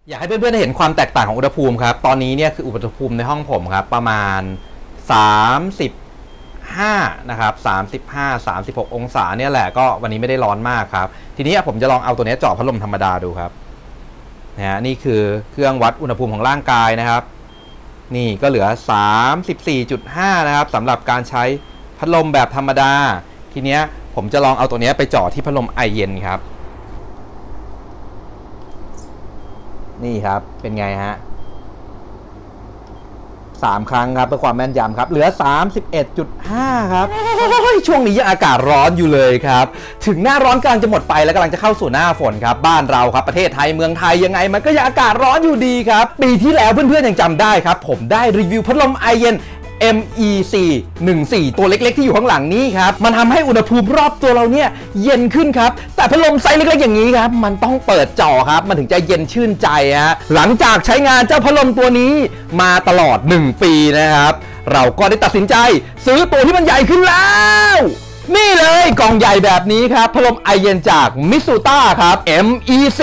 อยากให้เพื่อนๆเห็นความแตกต่างของอุณหภูมิครับตอนนี้เนี่ยคืออุณหภูมิในห้องผมครับประมาณ35นะครับ36 องศาเนี่ยแหละก็วันนี้ไม่ได้ร้อนมากครับทีนี้ผมจะลองเอาตัวนี้เจาะพัดลมธรรมดาดูครับนะฮะนี่คือเครื่องวัดอุณหภูมิของร่างกายนะครับนี่ก็เหลือ 34.5 นะครับสำหรับการใช้พัดลมแบบธรรมดาทีนี้ผมจะลองเอาตัวนี้ไปเจาะที่พัดลมไอเย็นครับนี่ครับเป็นไงฮะ3 ครั้งครับเพื่อความแม่นยำครับเหลือ 31.5 ครับช่วงนี้ยังอากาศร้อนอยู่เลยครับถึงหน้าร้อนกำลังจะหมดไปแล้วกำลังจะเข้าสู่หน้าฝนครับบ้านเราครับประเทศไทยเมืองไทยยังไงมันก็ยังอากาศร้อนอยู่ดีครับปีที่แล้วเพื่อนๆยังจำได้ครับผมได้รีวิวพัดลมไอเย็นMEC 14ตัวเล็กๆที่อยู่ข้างหลังนี้ครับมันทำให้อุณหภูมิรอบตัวเราเนี่ยเย็นขึ้นครับแต่พัดลมไซส์เล็กๆอย่างนี้ครับมันต้องเปิดจอครับมันถึงจะเย็นชื่นใจฮะหลังจากใช้งานเจ้าพัดลมตัวนี้มาตลอด1 ปีนะครับเราก็ได้ตัดสินใจซื้อตัวที่มันใหญ่ขึ้นแล้วนี่เลยกล่องใหญ่แบบนี้ครับพัดลมไอเย็นจากมิสูต้าครับ MEC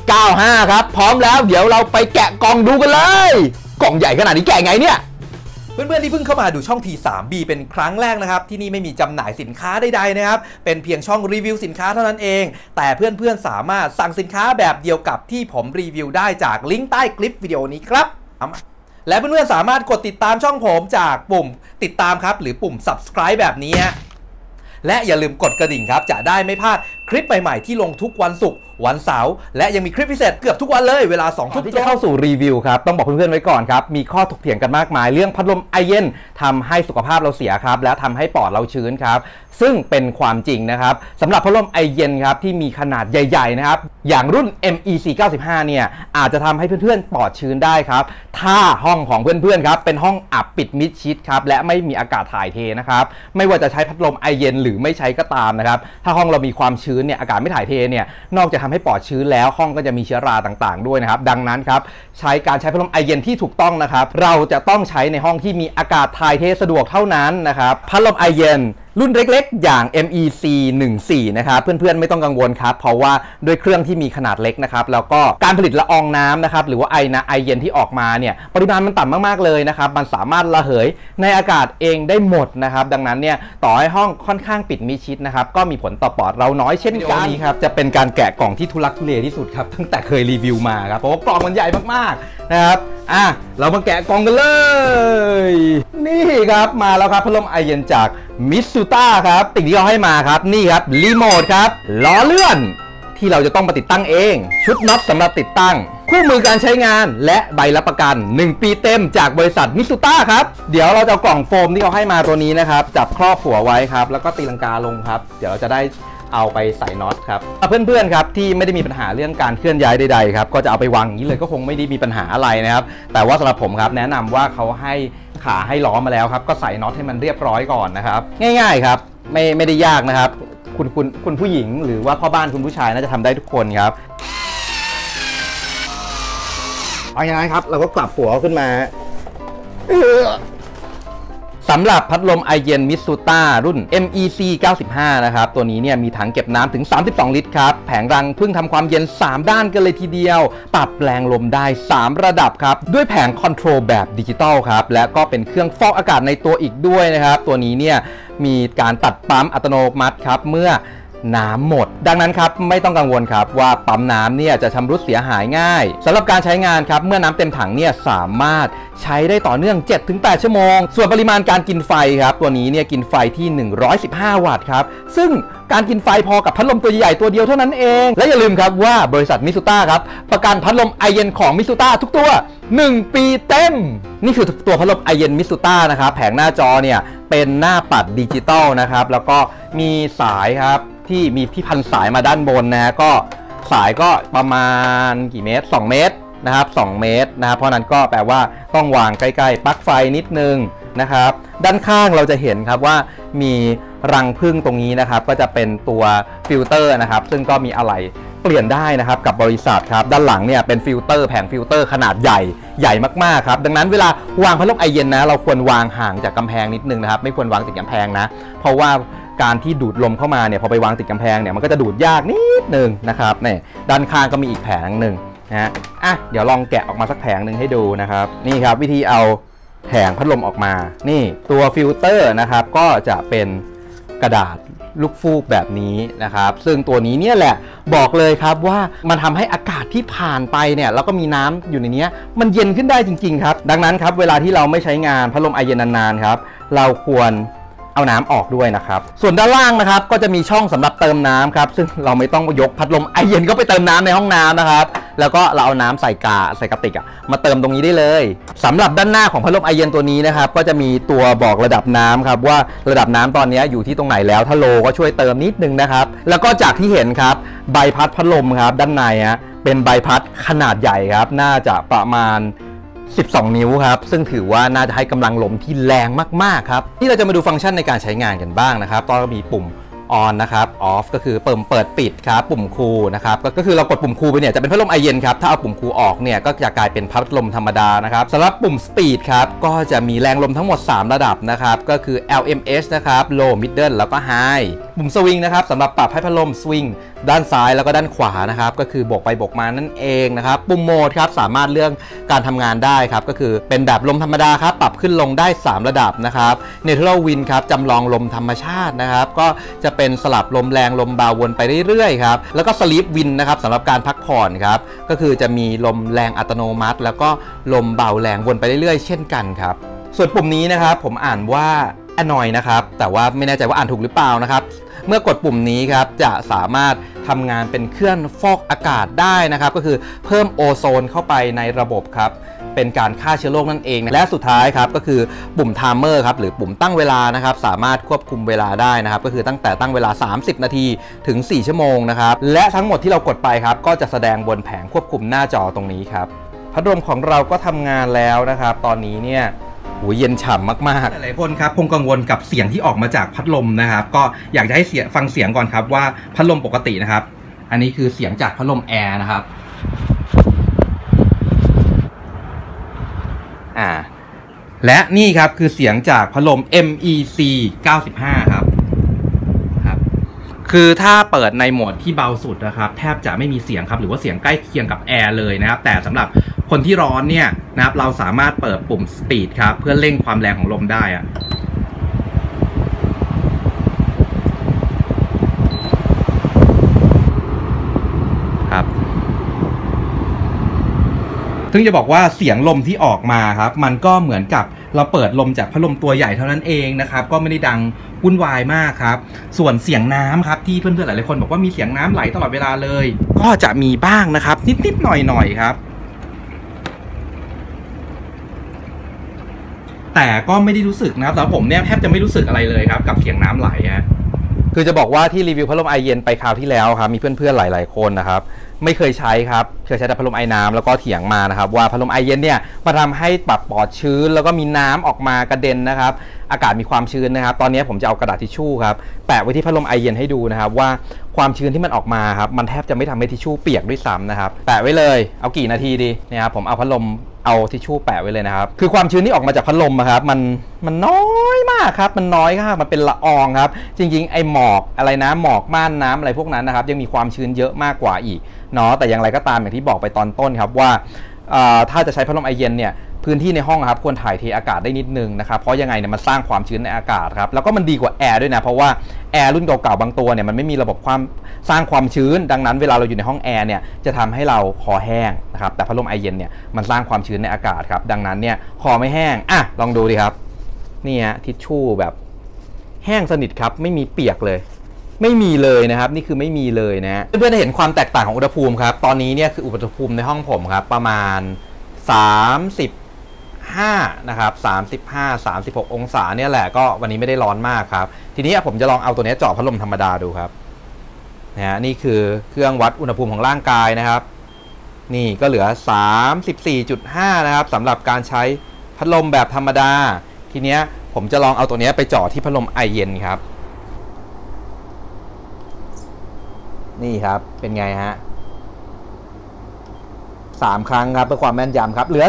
95 ครับพร้อมแล้วเดี๋ยวเราไปแกะกล่องดูกันเลยกล่องใหญ่ขนาดนี้แกะไงเนี่ยเพื่อนๆที่เพิ่งเข้ามาดูช่อง T3B เป็นครั้งแรกนะครับที่นี่ไม่มีจำหน่ายสินค้าใดๆนะครับเป็นเพียงช่องรีวิวสินค้าเท่านั้นเองแต่เพื่อนๆสามารถสั่งสินค้าแบบเดียวกับที่ผมรีวิวได้จากลิงก์ใต้คลิปวิดีโอนี้ครับและเพื่อนๆสามารถกดติดตามช่องผมจากปุ่มติดตามครับหรือปุ่ม subscribe แบบนี้และอย่าลืมกดกระดิ่งครับจะได้ไม่พลาดคลิปใหม่ๆที่ลงทุกวันศุกร์วันเสาร์และยังมีคลิปพิเศษเกือบทุกวันเลยเวลา 2 ทุ่มที่จะเข้าสู่รีวิวครับต้องบอกเพื่อนๆไว้ก่อนครับมีข้อถกเถียงกันมากมายเรื่องพัดลมไอเย็นทำให้สุขภาพเราเสียครับและทำให้ปอดเราชื้นครับซึ่งเป็นความจริงนะครับสำหรับพัดลมไอเย็นครับที่มีขนาดใหญ่ๆนะครับอย่างรุ่น MEC 95 เนี่ยอาจจะทำให้เพื่อนๆปอดชื้นได้ครับถ้าห้องของเพื่อนๆครับเป็นห้องอับปิดมิดชิดครับและไม่มีอากาศถ่ายเทนะครับไม่ว่าจะใช้พัดลมไอเย็นหรือไม่ใช้ก็ตามนะครับถ้าห้องเรามีความชื้นเนี่ยอากาศไม่ถ่ายเทเนี่ยนอกจากทำให้ปอดชื้นแล้วห้องก็จะมีเชื้อราต่างๆด้วยนะครับดังนั้นครับใช้พัดลมไอเย็นที่ถูกต้องนะครับเราจะต้องใช้ในห้องที่มีอากาศถ่ายเทสะดวกเท่านั้นนะครับพัดลมไอเย็นรุ่นเล็กๆอย่าง MEC 14 นะครับเพื่อนๆไม่ต้องกังวลครับเพราะว่าด้วยเครื่องที่มีขนาดเล็กนะครับแล้วก็การผลิตละอองน้ำนะครับหรือว่าไอเย็นที่ออกมาเนี่ยปริมาณมันต่ำมากๆเลยนะครับมันสามารถระเหยในอากาศเองได้หมดนะครับดังนั้นเนี่ยต่อให้ห้องค่อนข้างปิดมิดชิดนะครับก็มีผลต่อปอดเราน้อยเช่นกันนี้ครับจะเป็นการแกะกล่องที่ทุลักทุเลที่สุดครับตั้งแต่เคยรีวิวมาครับเพราะว่ากล่องมันใหญ่มากๆนะครับเรามาแกะกล่องกันเลยนี่ครับมาแล้วครับพัดลมไอเย็นจากมิสูต้าครับสิ่งที่เขาให้มาครับนี่ครับรีโมทครับล้อเลื่อนที่เราจะต้องมาติดตั้งเองชุดน็อตสำหรับติดตั้งคู่มือการใช้งานและใบรับประกัน1 ปีเต็มจากบริษัทมิสูต้าครับเดี๋ยวเราจะเอากล่องโฟมที่เขาให้มาตัวนี้นะครับจับครอบหัวไว้ครับแล้วก็ตีลังกาลงครับเดี๋ยวเราจะได้เอาไปใส่น็อตครับเพื่อนๆครับที่ไม่ได้มีปัญหาเรื่องการเคลื่อนย้ายใดๆครับก็จะเอาไปวางอย่างนี้เลยก็คงไม่ได้มีปัญหาอะไรนะครับแต่ว่าสำหรับผมครับแนะนำว่าเขาให้ขาให้ล้อมาแล้วครับก็ใส่น็อตให้มันเรียบร้อยก่อนนะครับง่ายๆครับไม่ได้ยากนะครับคุณผู้หญิงหรือว่าพ่อบ้านคุณผู้ชายน่าจะทำได้ทุกคนครับเอาอย่างไรครับเราก็กลับหัวขึ้นมาสำหรับพัดลมไอเย็นมิสูต้ารุ่น MEC 95 นะครับตัวนี้เนี่ยมีถังเก็บน้ำถึง32 ลิตรครับแผงรังพึ่งทำความเย็น3ด้านกันเลยทีเดียวปรับแรงลมได้3ระดับครับด้วยแผงคอนโทรลแบบดิจิตอลครับและก็เป็นเครื่องฟอกอากาศในตัวอีกด้วยนะครับตัวนี้เนี่ยมีการตัดปั๊มอัตโนมัติครับเมื่อน้ำหมดดังนั้นครับไม่ต้องกังวลครับว่าปั๊มน้ำเนี่ยจะชำรุดเสียหายง่ายสำหรับการใช้งานครับเมื่อน้ำเต็มถังเนี่ยสามารถใช้ได้ต่อเนื่อง 7-8 ชั่วโมงส่วนปริมาณการกินไฟครับตัวนี้เนี่ยกินไฟที่115 วัตต์ครับซึ่งการกินไฟพอกับพัดลมตัวใหญ่ตัวเดียวเท่านั้นเองและอย่าลืมครับว่าบริษัทมิสูต้าครับประกันพัดลมไอเย็นของมิสูต้าทุกตัว1 ปีเต็มนี่คือตัวพัดลมไอเย็นมิสูต้านะครับแผงหน้าจอเนี่ยเป็นหน้าปัดดิจิตอลนะครับแล้วก็มีสายครับที่มีที่พันสายมาด้านบนนะฮะก็สายก็ประมาณกี่เมตร2 เมตรนะครับ2 เมตรนะครับเพราะนั้นก็แปลว่าต้องวางใกล้ๆปลั๊กไฟนิดนึงนะครับด้านข้างเราจะเห็นครับว่ามีรังผึ้งตรงนี้นะครับก็จะเป็นตัวฟิลเตอร์นะครับซึ่งก็มีอะไหล่เปลี่ยนได้นะครับกับบริษัทครับด้านหลังเนี่ยเป็นฟิลเตอร์แผงฟิลเตอร์ขนาดใหญ่มากๆครับดังนั้นเวลาวางพัดลมไอเย็นนะเราควรวางห่างจากกำแพงนิดนึงนะครับไม่ควรวางติดกำแพงนะเพราะว่าการที่ดูดลมเข้ามาเนี่ยพอไปวางติดกำแพงเนี่ยมันก็จะดูดยากนิดนึงนะครับเนี่ยด้านข้างก็มีอีกแผงหนึ่งนะอ่ะเดี๋ยวลองแกะออกมาสักแผงหนึ่งให้ดูนะครับนี่ครับวิธีเอาแผงพัดลมออกมานี่ตัวฟิลเตอร์นะครับก็จะเป็นกระดาษลูกฟูกแบบนี้นะครับซึ่งตัวนี้เนี่ยแหละบอกเลยครับว่ามันทำให้อากาศที่ผ่านไปเนี่ยแล้วก็มีน้ำอยู่ในนี้มันเย็นขึ้นได้จริงๆครับดังนั้นครับเวลาที่เราไม่ใช้งานพัดลมไอเย็นนานๆครับเราควรเอาน้ำออกด้วยนะครับส่วนด้านล่างนะครับก็จะมีช่องสำหรับเติมน้ำครับซึ่งเราไม่ต้องยกพัดลมไอเย็นก็ไปเติมน้ำในห้องน้ำนะครับแล้วก็เราเอาน้ำใส่กระติกมาเติมตรงนี้ได้เลยสำหรับด้านหน้าของพัดลมไอเย็นตัวนี้นะครับก็จะมีตัวบอกระดับน้ำครับว่าระดับน้ำตอนนี้อยู่ที่ตรงไหนแล้วถ้าโลก็ช่วยเติมนิดนึงนะครับแล้วก็จากที่เห็นครับใบพัดพัดลมครับด้านในเป็นใบพัดขนาดใหญ่ครับน่าจะประมาณ12 นิ้วครับซึ่งถือว่าน่าจะให้กำลังลมที่แรงมากๆครับที่เราจะมาดูฟังก์ชันในการใช้งานกันบ้างนะครับก็มีปุ่ม on นะครับ off ก็คือเปิดปิดครับปุ่มคูลนะครับก็คือเรากดปุ่มคูลไปเนี่ยจะเป็นพัดลมไอเย็นครับถ้าเอาปุ่มคูลออกเนี่ยก็จะกลายเป็นพัดลมธรรมดานะครับสำหรับปุ่ม speed ครับก็จะมีแรงลมทั้งหมด3ระดับนะครับก็คือ LMH นะครับ low middle แล้วก็ high ปุ่ม swing นะครับสำหรับปรับให้พัดลม swing ด้านซ้ายแล้วก็ด้านขวานะครับก็คือโบกไปโบกมานั่นเองนะครับปุ่มโหมดครับสามารถเลือกการทำงานได้ครับก็คือเป็นแบบลมธรรมดาครับปรับขึ้นลงได้3ระดับนะครับ neutral wind ครับจำลองลมธรรมชาตินะครับก็จะเป็นสลับลมแรงลมเบาวนไปเรื่อยๆครับแล้วก็ sleep wind นะครับสำหรับการพักผ่อนครับก็คือจะมีลมแรงอัตโนมัติแล้วก็ลมเบาแรงวนไปเรื่อยๆเช่นกันครับส่วนปุ่มนี้นะครับผมอ่านว่า annoy นะครับแต่ว่าไม่แน่ใจว่าอ่านถูกหรือเปล่านะครับเมื่อกดปุ่มนี้ครับจะสามารถทำงานเป็นเครื่องฟอกอากาศได้นะครับก็คือเพิ่มโอโซนเข้าไปในระบบครับเป็นการฆ่าเชื้อโรคนั่นเองและสุดท้ายครับก็คือปุ่มไทม์เมอร์ครับหรือปุ่มตั้งเวลานะครับสามารถควบคุมเวลาได้นะครับก็คือตั้งแต่ตั้งเวลา30นาทีถึง4ชั่วโมงนะครับและทั้งหมดที่เรากดไปครับก็จะแสดงบนแผงควบคุมหน้าจอตรงนี้ครับพัดลมของเราก็ทำงานแล้วนะครับตอนนี้เนี่ยเย็นฉ่ำมากๆหลายคนครับคงกังวลกับเสียงที่ออกมาจากพัดลมนะครับก็อยากจะให้ฟังเสียงก่อนครับว่าพัดลมปกตินะครับอันนี้คือเสียงจากพัดลมแอร์นะครับและนี่ครับคือเสียงจากพัดลม MEC 95ครับคือถ้าเปิดในโหมดที่เบาสุดนะครับแทบจะไม่มีเสียงครับหรือว่าเสียงใกล้เคียงกับแอร์เลยนะครับแต่สำหรับคนที่ร้อนเนี่ยนะครับเราสามารถเปิดปุ่ม Speed ครับเพื่อเร่งความแรงของลมได้ครับซึ่งจะบอกว่าเสียงลมที่ออกมาครับมันก็เหมือนกับเราเปิดลมจากพัดลมตัวใหญ่เท่านั้นเองนะครับก็ไม่ได้ดังวุ่นวายมากครับส่วนเสียงน้ำครับที่เพื่อนๆหลายๆคนบอกว่ามีเสียงน้ำไหลตลอดเวลาเลยก็จะมีบ้างนะครับนิดๆหน่อยๆครับแต่ก็ไม่ได้รู้สึกนะครับแต่ผมเนี่ยแทบจะไม่รู้สึกอะไรเลยครับกับเสียงน้ำไหลคือจะบอกว่าที่รีวิวพัดลมไอเย็นไปคราวที่แล้วครับมีเพื่อนๆหลายๆคนนะครับไม่เคยใช้ครับเคยใช้แต่พัดลมไอน้ำแล้วก็เถียงมานะครับว่าพัดลมไอเย็นเนี่ยมาทำให้ปรับปลอดชื้นแล้วก็มีน้ำออกมากระเด็นนะครับอากาศมีความชื้นนะครับตอนนี้ผมจะเอากระดาษทิชชู่ครับแปะไว้ที่พัดลมไอเย็นให้ดูนะครับว่าความชื้นที่มันออกมาครับมันแทบจะไม่ทำให้ทิชชู่เปียกด้วยซ้ำนะครับแปะไว้เลยเอากี่นาทีดีนะครับผมเอาพัดลมเอาทิชชู่แปะไว้เลยนะครับคือความชื้นที่ออกมาจากพัดลมครับมันน้อยมากครับมันน้อยครับมันเป็นละอองครับจริงๆไอหมอกอะไรนะหมอกม่านน้ำอะไรพวกนั้นนะครับยังมีความชื้นเยอะมากกว่าอีกเนาะแต่อย่างไรก็ตามอย่างที่บอกไปตอนต้นครับว่าถ้าจะใช้พัดลมไอเย็นเนี่ยพื้นที่ในห้องครับควรถ่ายเทอากาศได้นิดนึงนะครับเพราะยังไงเนี่ยมันสร้างความชื้นในอากาศครับแล้วก็มันดีกว่าแอร์ด้วยนะเพราะว่าแอร์รุ่นเก่าๆบางตัวเนี่ยมันไม่มีระบบสร้างความชื้นดังนั้นเวลาเราอยู่ในห้องแอร์เนี่ยจะทำให้เราคอแห้งนะครับแต่พัดลมไอเย็นเนี่ยมันสร้างความชื้นในอากาศครับดังนั้นเนี่ยคอไม่แห้งลองดูดิครับนี่ฮะทิชชู่แบบแห้งสนิทครับไม่มีเปียกเลยไม่มีเลยนะครับนี่คือไม่มีเลยนะเพื่อนๆเห็นความแตกต่างของอุณหภูมิครับตอนนี้เนี่ยคืออุณหภูมิในห้องผมครับประมาณ35นะครับ36 องศาเนี่ยแหละก็วันนี้ไม่ได้ร้อนมากครับทีนี้ผมจะลองเอาตัวนี้เจาะพัดลมธรรมดาดูครับนี่คือเครื่องวัดอุณหภูมิของร่างกายนะครับนี่ก็เหลือ 34.5 นะครับสำหรับการใช้พัดลมแบบธรรมดาทีนี้ผมจะลองเอาตัวนี้ไปเจาะที่พัดลมไอเย็นครับนี่ครับเป็นไงฮะ3 ครั้งครับเพื่อความแม่นยำครับเหลือ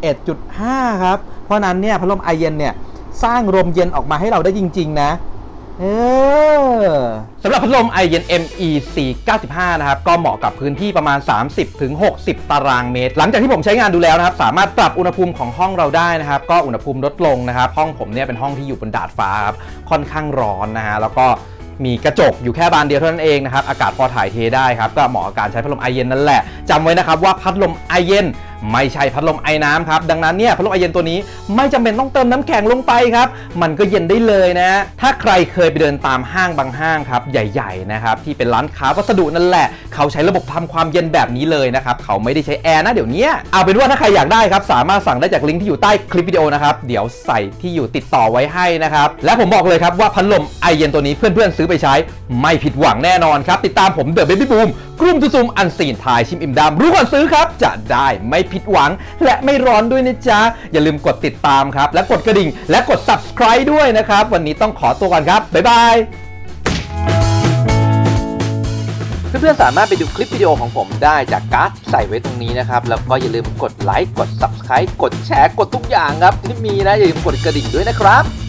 31.5 ครับเพราะนั้นเนี่ยพัดลมไอเย็นเนี่ยสร้างลมเย็นออกมาให้เราได้จริงๆนะสำหรับพัดลมไอเย็น MEC 95 นะครับก็เหมาะกับพื้นที่ประมาณ 30-60 ตารางเมตรหลังจากที่ผมใช้งานดูแล้วนะครับสามารถปรับอุณหภูมิของห้องเราได้นะครับก็อุณหภูมิลดลงนะครับห้องผมเนี่ยเป็นห้องที่อยู่บนดาดฟ้าครับค่อนข้างร้อนนะฮะแล้วก็มีกระจกอยู่แค่บานเดียวเท่านั้นเองนะครับอากาศพอถ่ายเทได้ครับก็เหมาะกับการใช้พัดลมไอเย็นนั่นแหละจำไว้นะครับว่าพัดลมไอเย็นไม่ใช่พัดลมไอน้ำครับดังนั้นเนี่ยพัดลมไอเย็นตัวนี้ไม่จำเป็นต้องเติมน้ำแข็งลงไปครับมันก็เย็นได้เลยนะถ้าใครเคยไปเดินตามห้างบางห้างครับใหญ่ๆนะครับที่เป็นร้านค้าวัสดุนั่นแหละเขาใช้ระบบทำความเย็นแบบนี้เลยนะครับเขาไม่ได้ใช้แอร์นะเดี๋ยวนี้เอาเป็นว่าถ้าใครอยากได้ครับสามารถสั่งได้จากลิงก์ที่อยู่ใต้คลิปวิดีโอนะครับเดี๋ยวใส่ที่อยู่ติดต่อไว้ให้นะครับและผมบอกเลยครับว่าพัดลมไอเย็นตัวนี้เพื่อนๆซื้อไปใช้ไม่ผิดหวังแน่นอนครับติดตามผมเดอะเบบี้บูมกลุ่มซุ่มอันซีนทายชิมอิ่มดำรู้ก่อนซื้อครับจะได้ไม่ผิดหวังและไม่ร้อนด้วยนะจ๊ะอย่าลืมกดติดตามครับและกดกระดิ่งและกด subscribe ด้วยนะครับวันนี้ต้องขอตัวก่อนครับบ๊ายบายเพื่อนๆสามารถไปดูคลิปวิดีโอของผมได้จากการ์ดที่ใส่ไว้ตรงนี้นะครับแล้วก็อย่าลืมกดไลค์กด subscribe กดแชร์กดทุกอย่างครับที่มีนะอย่าลืมกดกระดิ่งด้วยนะครับ